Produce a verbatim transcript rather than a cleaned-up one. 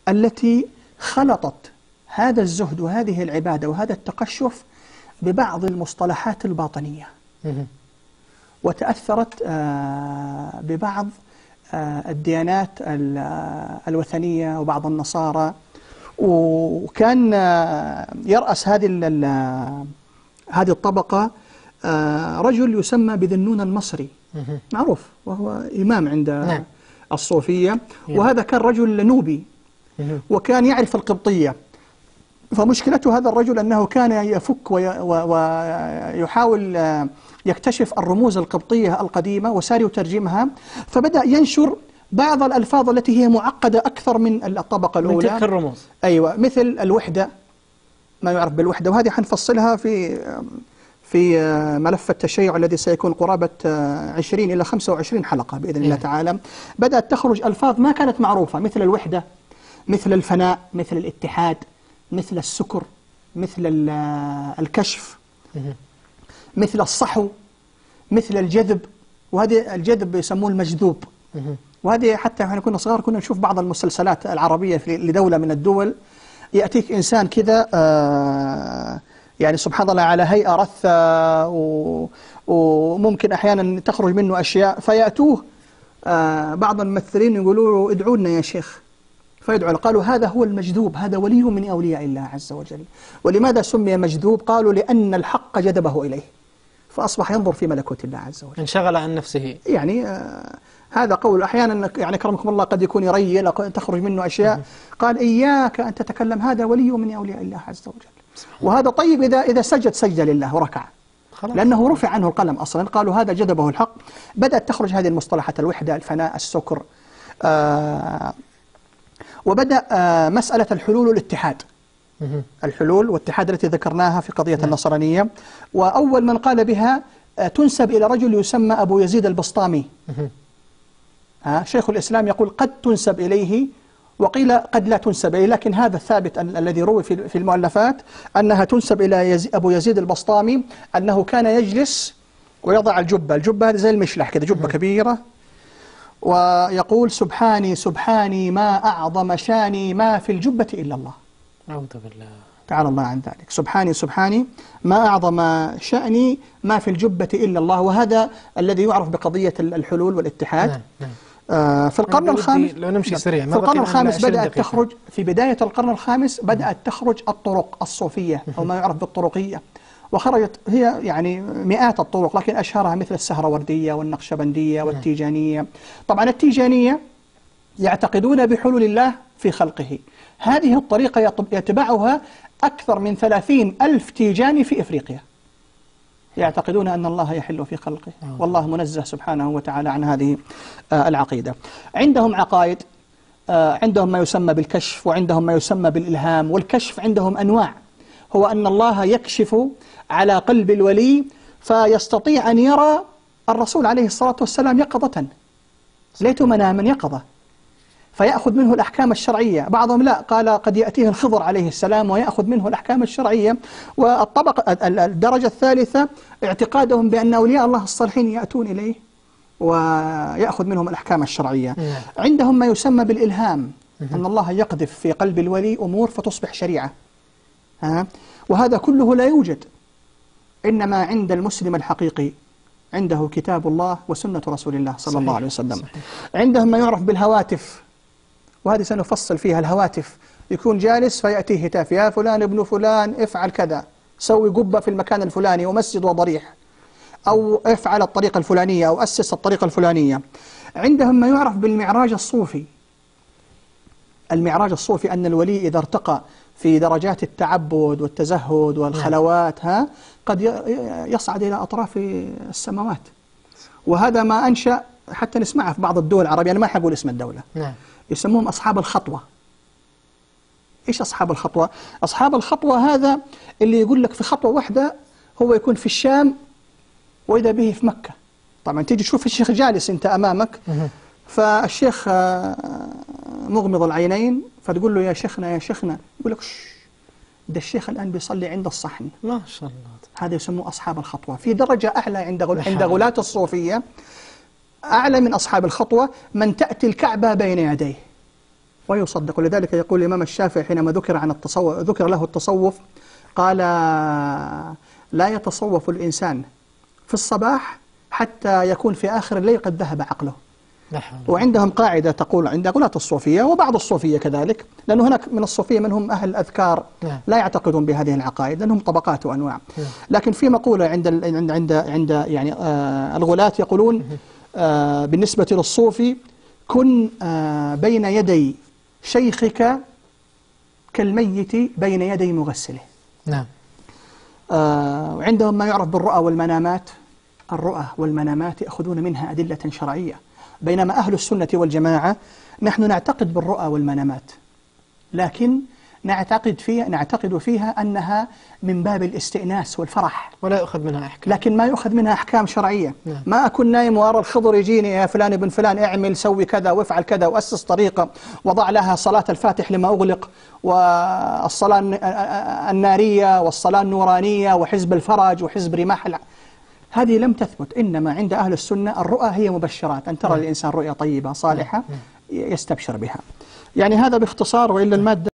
التي خلطت هذا الزهد وهذه العبادة وهذا التقشف ببعض المصطلحات الباطنية، وتأثرت ببعض الديانات الوثنية وبعض النصارى. وكان يرأس هذه هذه الطبقة رجل يسمى بذنون المصري، معروف، وهو إمام عند الصوفية، وهذا كان رجل نوبي وكان يعرف القبطية. فمشكلته هذا الرجل أنه كان يفك ويحاول يكتشف الرموز القبطية القديمة وسار يترجمها، فبدأ ينشر بعض الألفاظ التي هي معقدة أكثر من الطبقة الأولى، من تلك الرموز. أيوة، مثل الوحدة، ما يعرف بالوحدة، وهذه حنفصلها في في ملف التشيع الذي سيكون قرابة عشرين إلى خمسة وعشرين حلقة بإذن الله تعالى. بدأت تخرج ألفاظ ما كانت معروفة، مثل الوحدة، مثل الفناء، مثل الاتحاد، مثل السكر، مثل الكشف، مثل الصحو، مثل الجذب. وهذه الجذب يسموه المجذوب. وهذه حتى احنا كنا صغار كنا نشوف بعض المسلسلات العربية في لدولة من الدول، يأتيك إنسان كذا آه يعني سبحان الله على هيئة رثة، وممكن أحيانا تخرج منه أشياء، فيأتوه آه بعض الممثلين يقولوا له ادعوا لنا يا شيخ، فيدعوا. قالوا هذا هو المجذوب، هذا ولي من أولياء الله عز وجل. ولماذا سمي مجذوب؟ قالوا لأن الحق جذبه إليه، فأصبح ينظر في ملكوت الله عز وجل، انشغل عن نفسه. يعني آه هذا قول. أحيانا يعني كرمكم الله قد يكون يريل، تخرج منه أشياء، قال إياك أن تتكلم، هذا ولي من أولياء الله عز وجل. وهذا طيب إذا إذا سجد سجد لله وركع، لأنه رفع عنه القلم أصلا. قالوا هذا جذبه الحق. بدأت تخرج هذه المصطلحات، الوحدة، الفناء، السكر، آه وبدأ آه مسألة الحلول والاتحاد. الحلول والاتحاد التي ذكرناها في قضية النصرانية، وأول من قال بها آه تنسب إلى رجل يسمى أبو يزيد البسطامي. آه شيخ الإسلام يقول قد تنسب إليه، وقيل قد لا تنسب إليه، لكن هذا الثابت الذي روي في المؤلفات أنها تنسب إلى يزي أبو يزيد البسطامي، أنه كان يجلس ويضع الجبة. الجبة هذه زي المشلح كده، جبة كبيرة، ويقول سبحاني سبحاني ما أعظم شاني ما في الجبة إلا الله. أعوذ بالله، تعالى الله عن ذلك. سبحاني سبحاني ما أعظم شأني ما في الجبة إلا الله. وهذا الذي يعرف بقضية الحلول والاتحاد. نعم نعم. آه في القرن الخامس، لو نمشي سريع، في القرن الخامس بدأت تخرج، في بداية القرن الخامس بدأت تخرج الطرق الصوفية أو ما يعرف بالطرقية، وخرجت هي يعني مئات الطرق، لكن أشهرها مثل السهروردية والنقشبندية والتيجانية. طبعا التيجانية يعتقدون بحلول الله في خلقه. هذه الطريقة يتبعها أكثر من ثلاثين ألف تيجاني في إفريقيا، يعتقدون أن الله يحل في خلقه، والله منزه سبحانه وتعالى عن هذه العقيدة. عندهم عقائد، عندهم ما يسمى بالكشف، وعندهم ما يسمى بالإلهام. والكشف عندهم أنواع، هو أن الله يكشف على قلب الولي فيستطيع أن يرى الرسول عليه الصلاة والسلام يقظة، ليت مناما يقظة، فيأخذ منه الأحكام الشرعية. بعضهم لا، قال قد يأتيه الخضر عليه السلام ويأخذ منه الأحكام الشرعية. والطبقة الدرجة الثالثة اعتقادهم بأن أولياء الله الصالحين يأتون إليه ويأخذ منهم الأحكام الشرعية. عندهم ما يسمى بالإلهام، أن الله يقذف في قلب الولي أمور فتصبح شريعة. ها؟ وهذا كله لا يوجد، إنما عند المسلم الحقيقي عنده كتاب الله وسنة رسول الله صلى الله عليه وسلم. صحيح. عندهم ما يعرف بالهواتف، وهذه سنفصل فيها. الهواتف يكون جالس فيأتيه هتاف، يا فلان ابن فلان افعل كذا، سوي قبة في المكان الفلاني ومسجد وضريح، أو افعل الطريقة الفلانية أو أسس الطريقة الفلانية. عندهم ما يعرف بالمعراج الصوفي. المعراج الصوفي أن الولي إذا ارتقى في درجات التعبد والتزهد والخلوات ها قد يصعد إلى أطراف السماوات. وهذا ما أنشأ حتى نسمعها في بعض الدول العربية، أنا ما حقول اسم الدولة، نعم. يسموهم أصحاب الخطوة. إيش أصحاب الخطوة؟ أصحاب الخطوة هذا اللي يقول لك في خطوة واحدة هو يكون في الشام وإذا به في مكة. طبعا تيجي تشوف الشيخ جالس أنت أمامك، فالشيخ مغمض العينين، فتقول له يا شيخنا يا شيخنا، يقول لك شش، ده الشيخ الآن بيصلي عند الصحن. ما شاء الله. هذا يسموه أصحاب الخطوة. في درجة أعلى عند غل... عند غلاة الصوفية، أعلى من أصحاب الخطوة، من تأتي الكعبة بين يديه. ويصدق. ولذلك يقول الإمام الشافعي حينما ذكر عن التصوف ذكر له التصوف قال لا يتصوف الإنسان في الصباح حتى يكون في آخر الليل قد ذهب عقله. وعندهم قاعدة تقول عند غلاة الصوفية وبعض الصوفية كذلك، لأنه هناك من الصوفية منهم أهل الأذكار لا يعتقدون بهذه العقائد لأنهم طبقات وأنواع، لكن في مقولة عند عند عند عند يعني آه الغلاة يقولون آه بالنسبة للصوفي كن آه بين يدي شيخك كالميت بين يدي مغسله. نعم. آه وعندهم ما يعرف بالرؤى والمنامات. الرؤى والمنامات يأخذون منها أدلة شرعية، بينما أهل السنة والجماعة نحن نعتقد بالرؤى والمنامات، لكن نعتقد فيها نعتقد فيها أنها من باب الاستئناس والفرح، ولا يؤخذ منها أحكام، لكن ما يؤخذ منها أحكام شرعية. نعم. ما أكون نايم وأرى الخضر يجيني يا فلان ابن فلان اعمل سوي كذا وافعل كذا وأسس طريقة وضع لها صلاة الفاتح لما أغلق والصلاة النارية والصلاة النورانية وحزب الفرج وحزب رماح. هذه لم تثبت، إنما عند أهل السنة الرؤى هي مبشرات، أن ترى الإنسان رؤيا طيبة صالحة يستبشر بها. يعني هذا باختصار، وإلا المادة